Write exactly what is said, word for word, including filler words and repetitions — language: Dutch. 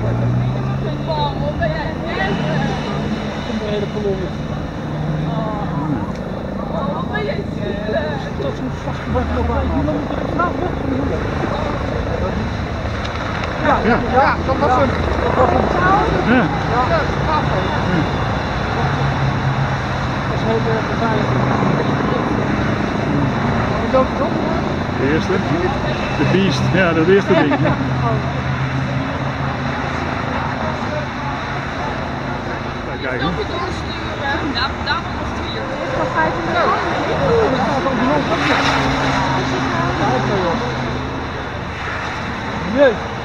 Waarom ben jij net? Een hele kolonne. Oh, wat ben jij zielig? Dat is een vastgebracht op aan. Die moeten er vanaf weg van de Ja, ja, ja, dat was hem. Dat was hem. Ja. Ja, dat gaat zo. Dat is heel erg gevaarlijk. Wat is dat? De eerste? De beest, ja, dat eerste ding. Kijk, Snap je doorsturen? Ja, daarom nog vier. Voor vijf Nee.